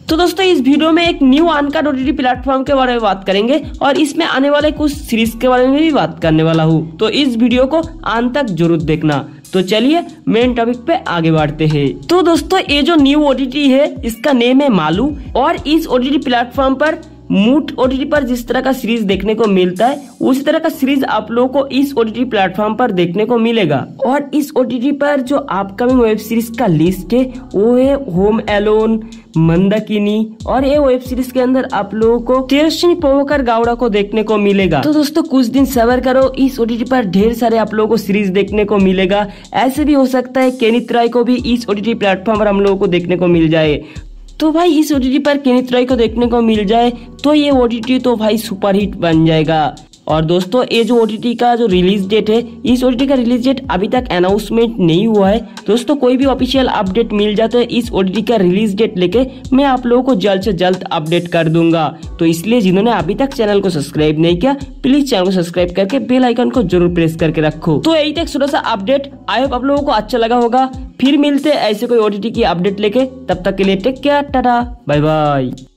तो दोस्तों इस वीडियो में एक न्यू अनकट ओटीटी प्लेटफॉर्म के बारे में बात करेंगे और इसमें आने वाले कुछ सीरीज के बारे में भी बात करने वाला हूँ। तो इस वीडियो को अंत तक जरूर देखना। तो चलिए मेन टॉपिक पे आगे बढ़ते हैं। तो दोस्तों ये जो न्यू ओटीटी है इसका नेम है मालू और इस ओटीटी प्लेटफॉर्म पर मूट ओटीटी पर जिस तरह का सीरीज देखने को मिलता है उसी तरह का सीरीज आप लोगों को इस ओटीटी प्लेटफॉर्म पर देखने को मिलेगा। और इस ओटीटी पर जो अपकमिंग वेब सीरीज का लिस्ट है वो है होम एलोन, मंदाकिनी और ये वेब सीरीज के अंदर आप लोगों को तेजस्विनी प्रभाकर गौड़ा को देखने को मिलेगा। तो दोस्तों कुछ दिन सब्र करो, इस ओटीटी पर ढेर सारे आप लोगों को सीरीज देखने को मिलेगा। ऐसे भी हो सकता है केनिथ रॉय को भी इस ओटीटी प्लेटफॉर्म पर हम लोगों को देखने को मिल जाए। तो भाई इस ओटीटी पर केनिथ रॉय को देखने को मिल जाए तो ये ओटीटी तो भाई सुपरहिट बन जाएगा। और दोस्तों ये जो ओटीटी का जो रिलीज डेट है इस ओटीटी का रिलीज डेट अभी तक अनाउंसमेंट नहीं हुआ है। दोस्तों कोई भी ऑफिशियल अपडेट मिल जाता है इस ओटीटी का रिलीज डेट लेके मैं आप लोगों को जल्द से जल्द अपडेट कर दूंगा। तो इसलिए जिन्होंने अभी तक चैनल को सब्सक्राइब नहीं किया प्लीज चैनल को सब्सक्राइब करके बेल आइकन को जरूर प्रेस करके रखो। तो यही तक छोटा सा अपडेट, आई होप आप लोगों को अच्छा लगा होगा। फिर मिलते ऐसे कोई ओटीटी की अपडेट लेके, तब तक के लिए take care, tata bye bye.